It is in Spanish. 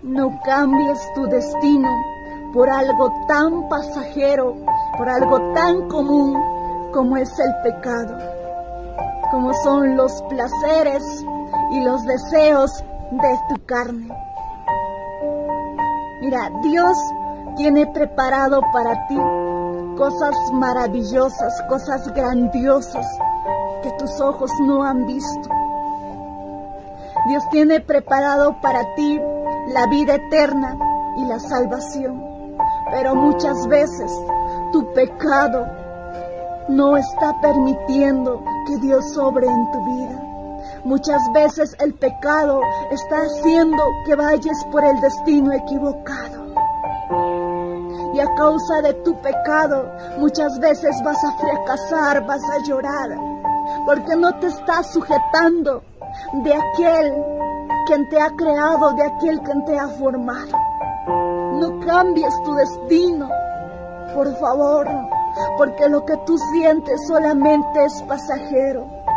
No cambies tu destino por algo tan pasajero, por algo tan común como es el pecado, como son los placeres y los deseos de tu carne. Mira, Dios tiene preparado para ti cosas maravillosas, cosas grandiosas que tus ojos no han visto. Dios tiene preparado para ti la vida eterna y la salvación. Pero muchas veces tu pecado no está permitiendo que Dios obre en tu vida. Muchas veces el pecado está haciendo que vayas por el destino equivocado. Y a causa de tu pecado, muchas veces vas a fracasar, vas a llorar, porque no te estás sujetando de aquel quien te ha creado, de aquel quien te ha formado. No cambies tu destino, por favor, porque lo que tú sientes solamente es pasajero.